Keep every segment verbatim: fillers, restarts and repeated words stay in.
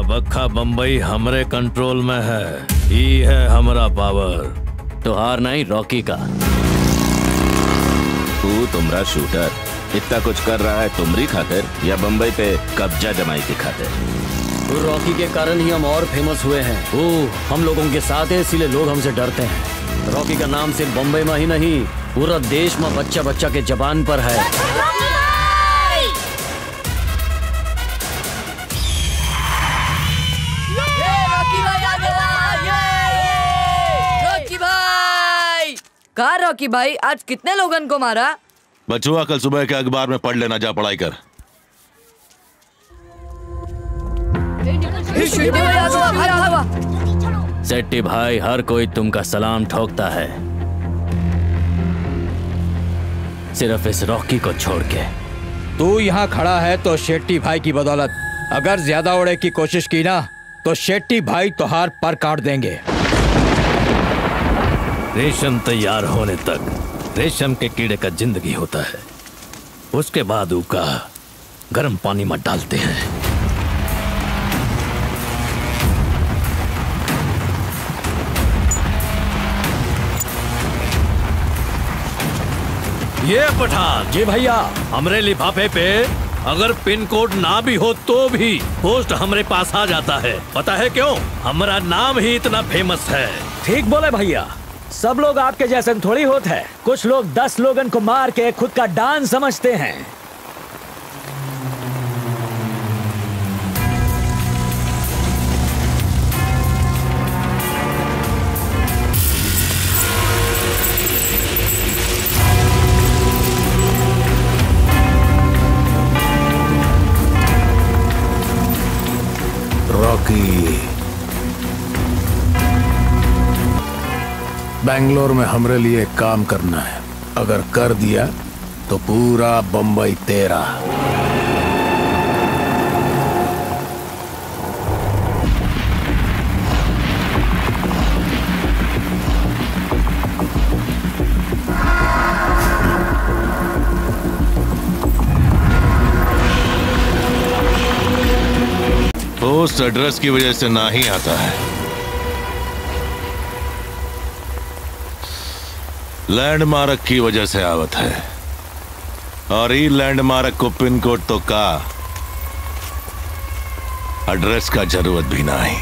अब अक्खा बम्बई हमरे कंट्रोल में है। ये है हमारा पावर। तो हार नहीं रॉकी का। तू तुमरा शूटर इतना कुछ कर रहा है तुमरी खातिर या बम्बई पे कब्जा जमाई की खातिर? तो रॉकी के कारण ही हम और फेमस हुए हैं। वो हम लोगों के साथ है, इसीलिए लोग हमसे डरते हैं। रॉकी का नाम सिर्फ बम्बई में ही नहीं, पूरा देश में बच्चा बच्चा के जबान पर है। रॉकी भाई, कहा रॉकी भाई आज कितने लोगन को मारा? बचुआ कल सुबह के अखबार में पढ़ लेना, जा पढ़ाई कर। सेट्टी भाई हर कोई तुमका सलाम ठोकता है, सिर्फ इस रॉकी को छोड़ के। तू यहाँ खड़ा है तो शेट्टी भाई की बदौलत। अगर ज्यादा उड़े की कोशिश की ना तो शेट्टी भाई तुहार पर काट देंगे। रेशम तैयार होने तक रेशम के कीड़े का जिंदगी होता है, उसके बाद उसका गर्म पानी में डालते हैं। ये पठान जी भैया। हमरे लिफाफे पे अगर पिन कोड ना भी हो तो भी पोस्ट हमरे पास आ जाता है। पता है क्यों? हमारा नाम ही इतना फेमस है। ठीक बोले भैया, सब लोग आपके जैसे थोड़ी होते हैं। कुछ लोग दस लोगन को मार के खुद का डांस समझते हैं। रॉकी, बेंगलोर में हमरे लिए काम करना है। अगर कर दिया तो पूरा बम्बई तेरा। पोस्ट एड्रेस की वजह से ना ही आता है, लैंडमार्क की वजह से आवत है। और ये लैंडमार्क को पिन कोड तो का एड्रेस का जरूरत भी नहीं।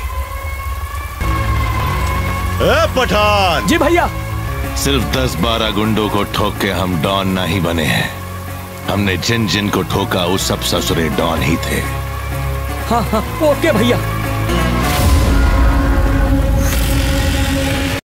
ए पठान जी भैया। सिर्फ दस बारह गुंडों को ठोक के हम डॉन नहीं बने हैं। हमने जिन जिन को ठोका वो सब ससुरे डॉन ही थे। हाँ हाँ ओके भैया।